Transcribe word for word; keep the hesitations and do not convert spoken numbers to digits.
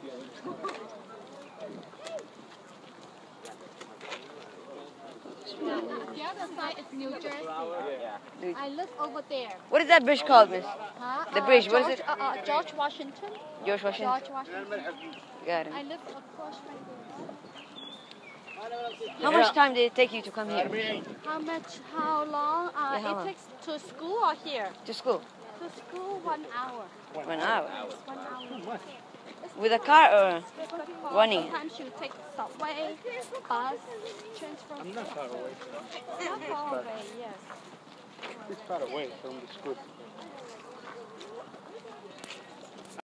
The other side is New Jersey. I live over there. What is that bridge called, miss? Huh? The Uh, bridge, what George, is it? Uh, uh, George Washington. George Washington? George Washington. Got it. I live across right there. How much time did it take you to come here? How much, how long? Uh, Yeah, how it long? takes to school or here? To school? To school, one hour. One hour. One hour. With a car or With the car. running? Sometimes you take subway, bus, transfer. I'm not far away. Not far away, yes. It's far away from the school.